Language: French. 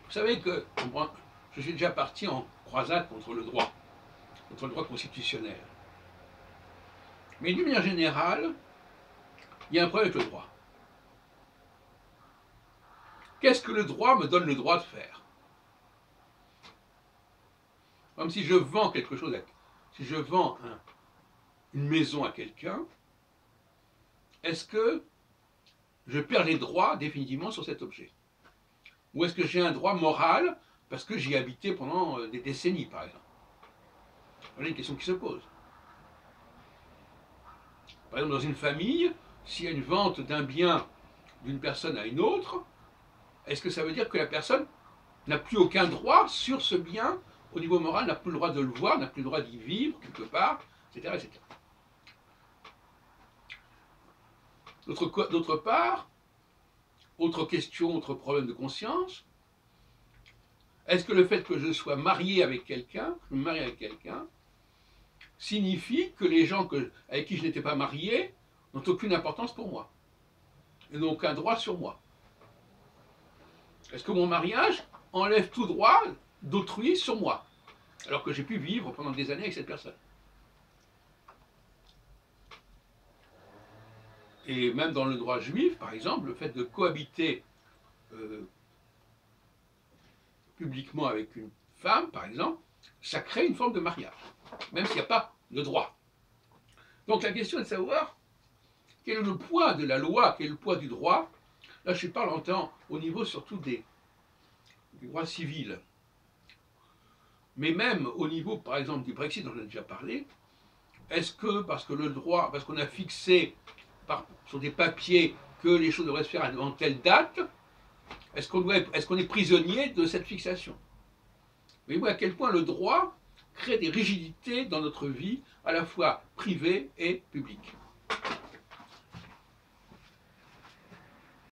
Vous savez que moi, je suis déjà parti en croisade contre le droit constitutionnel. Mais d'une manière générale, il y a un problème avec le droit. Qu'est-ce que le droit me donne le droit de faire? Comme si je vends quelque chose, si je vends une maison à quelqu'un, est-ce que je perds les droits définitivement sur cet objet? Ou est-ce que j'ai un droit moral parce que j'y ai habité pendant des décennies, par exemple? Voilà une question qui se pose. Par exemple, dans une famille, s'il y a une vente d'un bien d'une personne à une autre, est-ce que ça veut dire que la personne n'a plus aucun droit sur ce bien au niveau moral, n'a plus le droit de le voir, n'a plus le droit d'y vivre quelque part, etc. etc. D'autre part, autre question, autre problème de conscience, est-ce que le fait que je sois marié avec quelqu'un, signifie que les gens avec qui je n'étais pas marié n'ont aucune importance pour moi et n'ont aucun droit sur moi? Est-ce que mon mariage enlève tout droit d'autrui sur moi, alors que j'ai pu vivre pendant des années avec cette personne? Et même dans le droit juif, par exemple, le fait de cohabiter publiquement avec une femme, par exemple, ça crée une forme de mariage, même s'il n'y a pas de droit. Donc la question est de savoir quel est le poids de la loi, quel est le poids du droit. Là, je parle en temps au niveau surtout du droit civil. Mais même au niveau, par exemple, du Brexit, dont j'ai déjà parlé, est-ce que, parce que le droit, parce qu'on a fixé sur des papiers que les choses devraient se faire avant telle date, est-ce qu'on est prisonnier de cette fixation? Vous voyez à quel point le droit crée des rigidités dans notre vie, à la fois privée et publique.